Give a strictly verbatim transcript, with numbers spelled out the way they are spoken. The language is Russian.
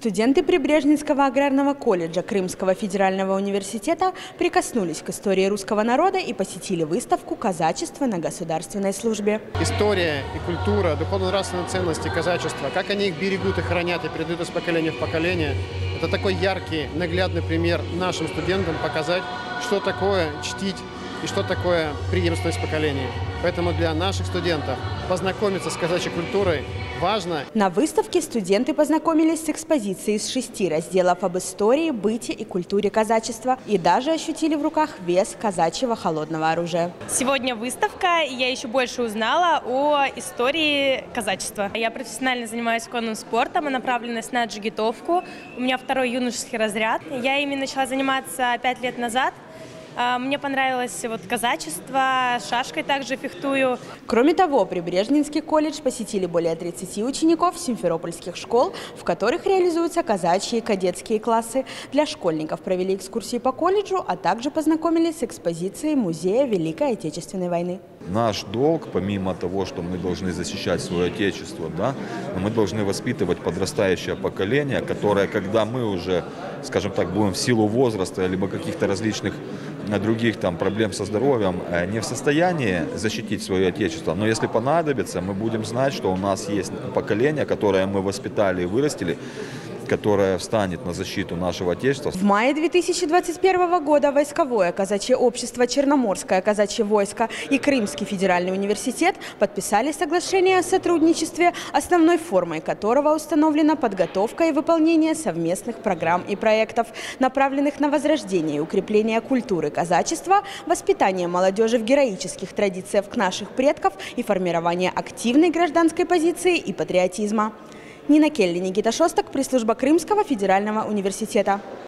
Студенты Прибрежненского аграрного колледжа Крымского федерального университета прикоснулись к истории русского народа и посетили выставку «Казачество на государственной службе». История и культура, духовно-нравственные ценности казачества, как они их берегут и хранят и передают из поколения в поколение, это такой яркий, наглядный пример нашим студентам показать, что такое чтить и что такое преемственность поколений. Поэтому для наших студентов познакомиться с казачьей культурой важно. На выставке студенты познакомились с экспозицией из шести разделов об истории, быте и культуре казачества и даже ощутили в руках вес казачьего холодного оружия. Сегодня выставка, и я еще больше узнала о истории казачества. Я профессионально занимаюсь конным спортом, и направленность на джигитовку. У меня второй юношеский разряд. Я ими начала заниматься пять лет назад. Мне понравилось вот казачество, шашкой также фехтую. Кроме того, Прибрежненский колледж посетили более тридцати учеников симферопольских школ, в которых реализуются казачьи и кадетские классы. Для школьников провели экскурсии по колледжу, а также познакомились с экспозицией Музея Великой Отечественной войны. Наш долг, помимо того, что мы должны защищать свое Отечество, да, мы должны воспитывать подрастающее поколение, которое, когда мы уже, скажем так, будем в силу возраста либо каких-то различных других там проблем со здоровьем, не в состоянии защитить свое Отечество. Но если понадобится, мы будем знать, что у нас есть поколение, которое мы воспитали и вырастили, которая встанет на защиту нашего Отечества. В мае две тысячи двадцать первого года войсковое казачье общество «Черноморское казачье войско» и Крымский федеральный университет подписали соглашение о сотрудничестве, основной формой которого установлена подготовка и выполнение совместных программ и проектов, направленных на возрождение и укрепление культуры казачества, воспитание молодежи в героических традициях наших предков и формирование активной гражданской позиции и патриотизма. Нина Келли, Никита Шостак, пресс-служба Крымского федерального университета.